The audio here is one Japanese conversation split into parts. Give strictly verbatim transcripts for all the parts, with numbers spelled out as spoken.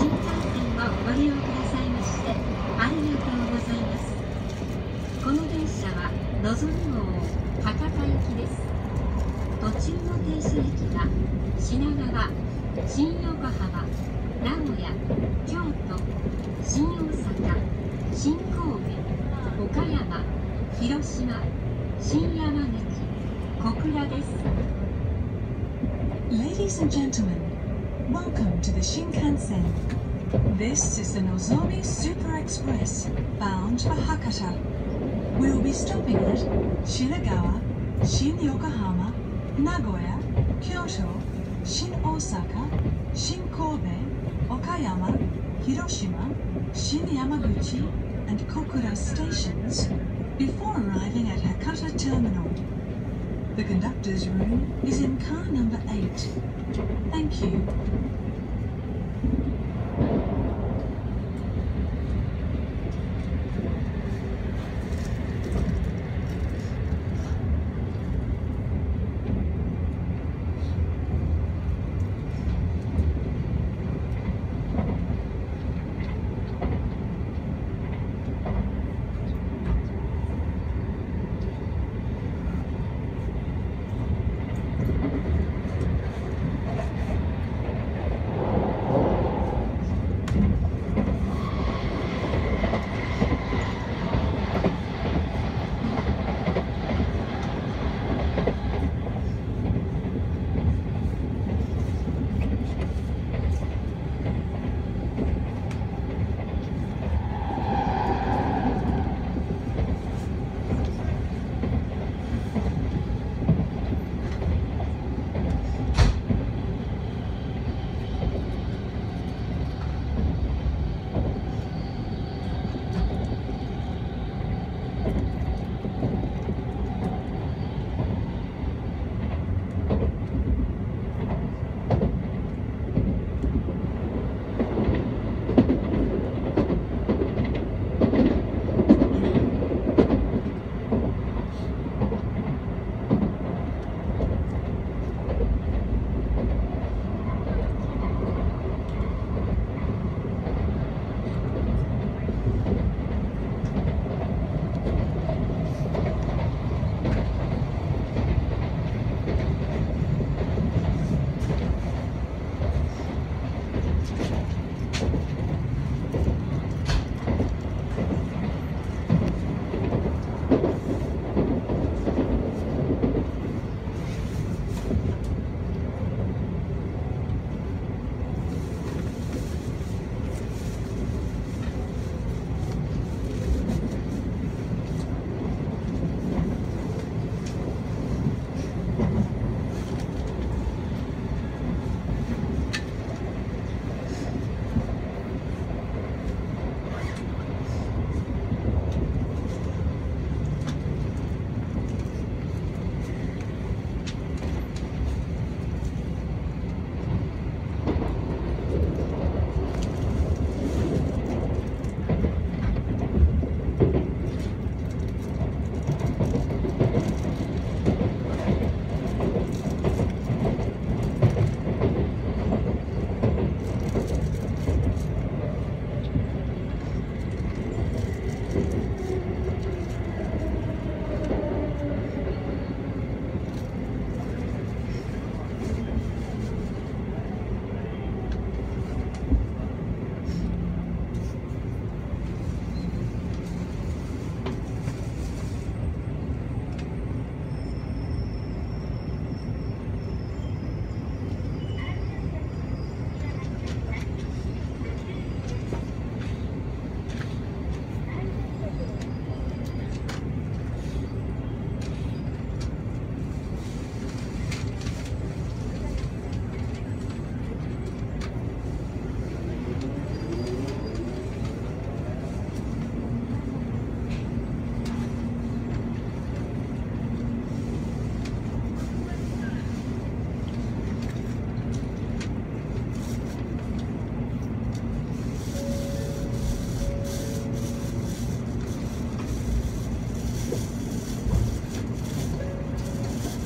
新幹線をご利用くださいましてありがとうございます。この電車はのぞみ号博多行きです。途中の停車駅は品川、新横浜、名古屋、京都、新大阪、新神戸、岡山、広島、新山口、小倉です。 Ladies and gentlemen, welcome to the Shinkansen. This is the Nozomi Super Express bound for Hakata. We will be stopping at Shinagawa, Shin Yokohama, Nagoya, Kyoto, Shin Osaka, Shin Kobe, Okayama, Hiroshima, Shin Yamaguchi, and Kokura stations before arriving at Hakata Terminal. The conductor's room is in car number eight. Thank you.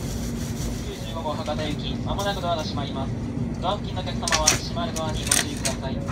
博多行き、まもなくドアが閉まります。ドア付近のお客様は閉まるドアにご注意ください。 さい。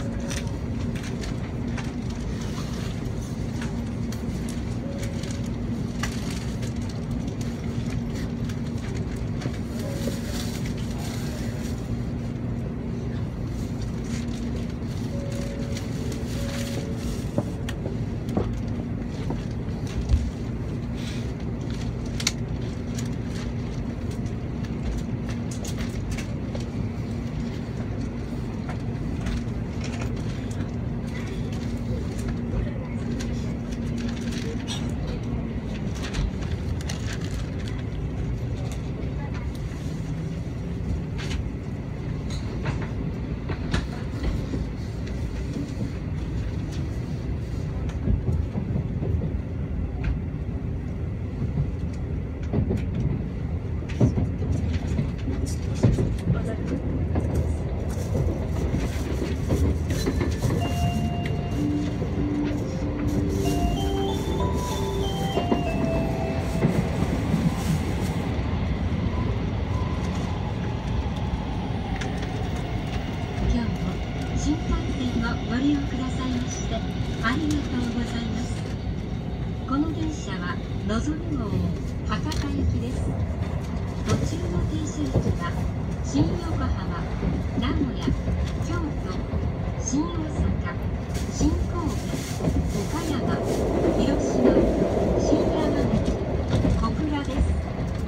新幹線をご利用くださいましてありがとうございます。この電車はのぞみ号博多行きです。途中の停車駅は新横浜、名古屋、京都、新大阪、新神戸、岡山、広島、新山口、小倉です。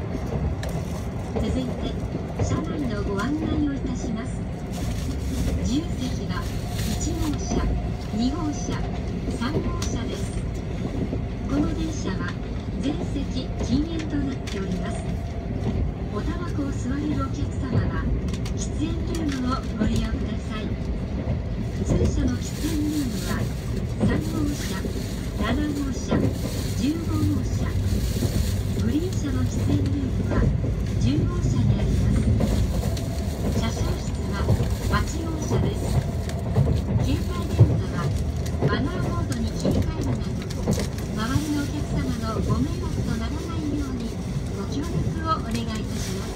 続いて車内のご案内をいたします。自由席はいち号車、に号車、さん号車です。この電車は全席禁煙となっております。おタバコを吸われるお客様は喫煙ルームをご利用ください。普通車の喫煙ルームはさん号車、なな号車、じゅうご号車、グリーン車の喫煙ルームはじゅう号車にあります。車掌室ははち号車です。携帯電話はマナーモードに切り替えるなど、周りのお客様のご迷惑とならないようにご協力をお願いいたします。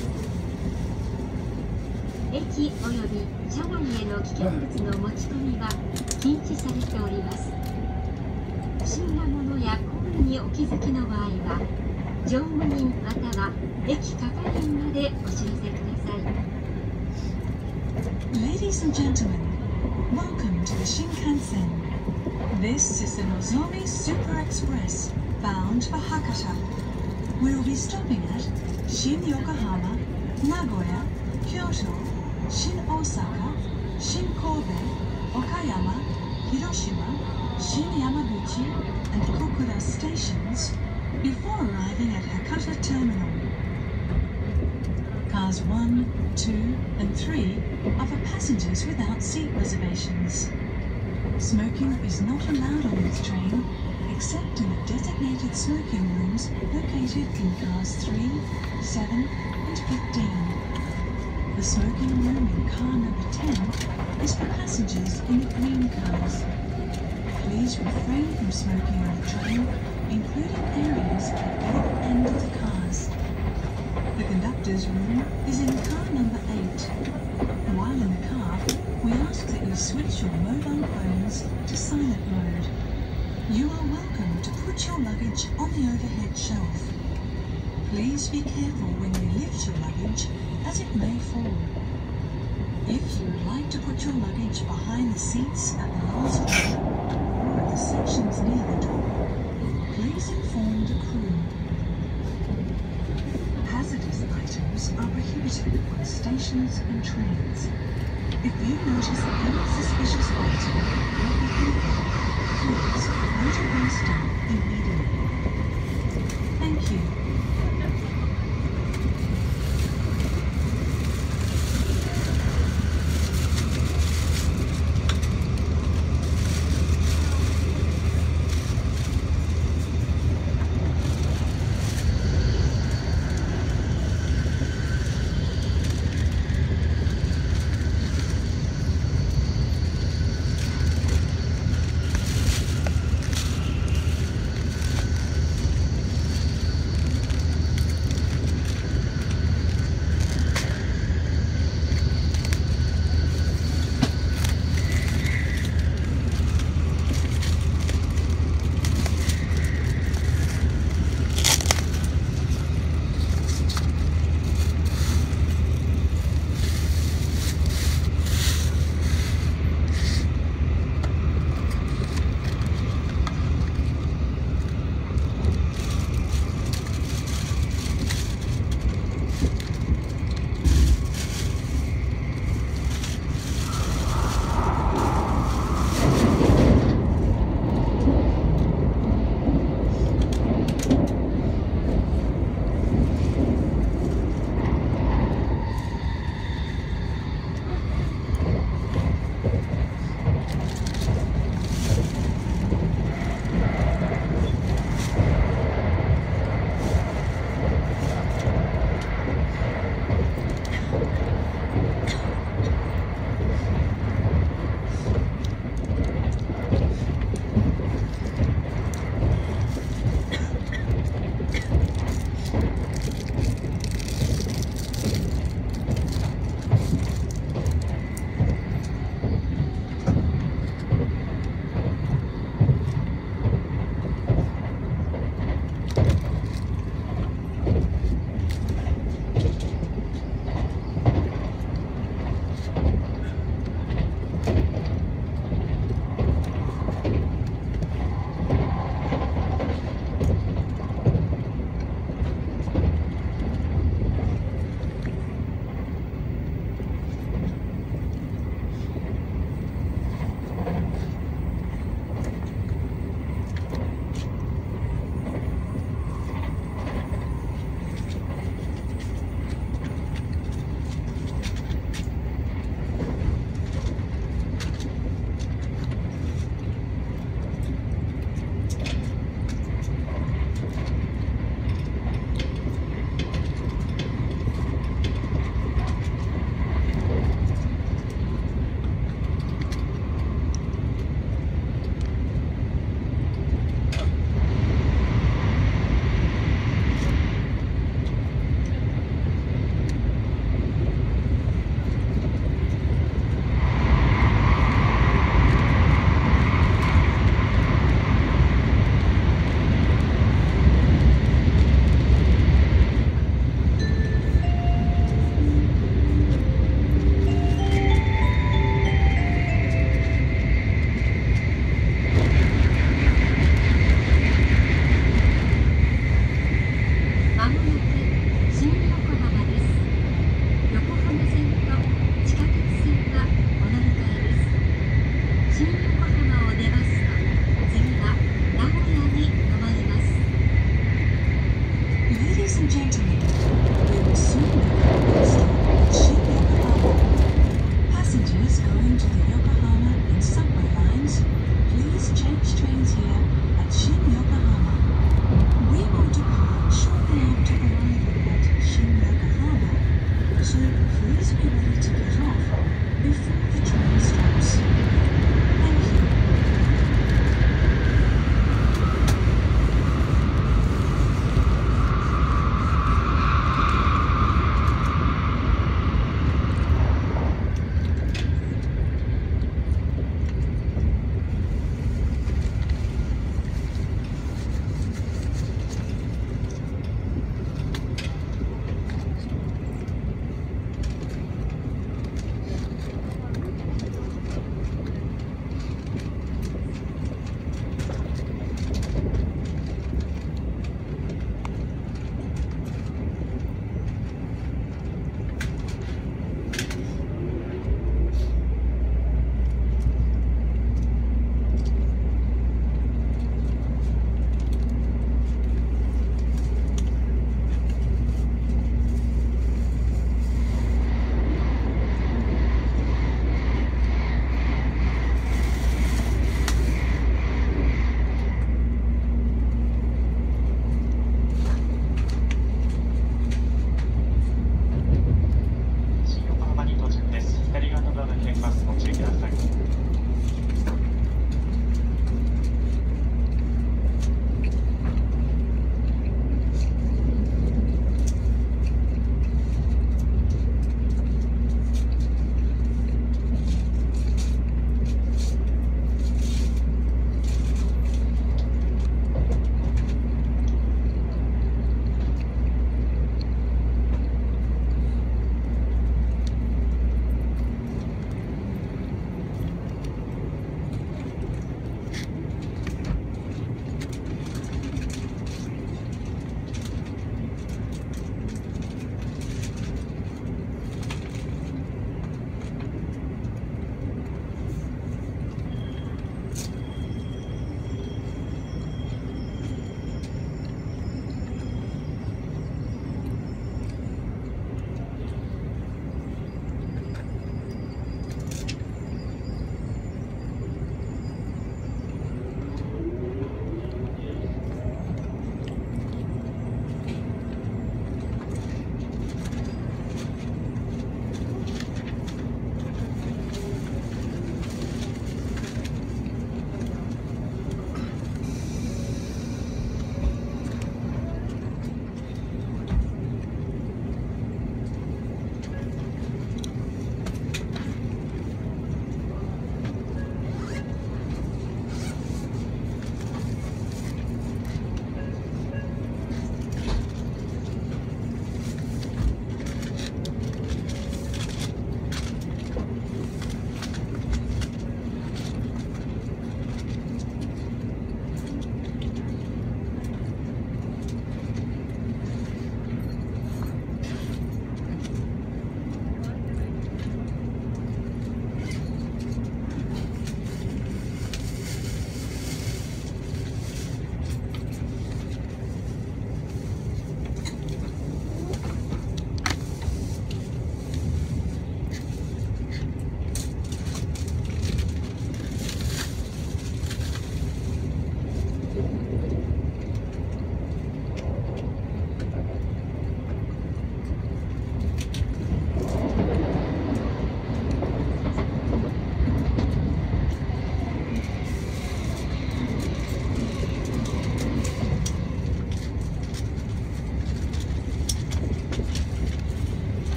駅および車内への危険物の持ち込みは禁止されております。不審なものや行為にお気づきの場合は、乗務員または駅係員までお知らせください。 Ladies and gentlemen, welcome to the Shinkansen. This is the Nozomi Super Express, bound for Hakata. We'll be stopping at Shin Yokohama, Nagoya, Kyoto, Shin Osaka, Shin Kobe, Okayama, Hiroshima, Shin Yamaguchi, and Kokura stations before arriving at Hakata Terminal. Cars one, two, and three are for passengers without seat reservations. Smoking is not allowed on this train, except in the designated smoking rooms located in cars three, seven, and fifteen. The smoking room in car number ten is for passengers in the green cars. Please refrain from smoking on the train, including areas at either end of the cars. The conductor's room is in car number eight. While in the car, we ask that you switch your mobile phones to silent mode. You are welcome to put your luggage on the overhead shelf. Please be careful when you lift your luggage, as it may fall. If you would like to put your luggage behind the seats at the last row or at the sections near the door, please inform the crew. Hazardous items are prohibited on stations and trains. If you notice any suspicious item,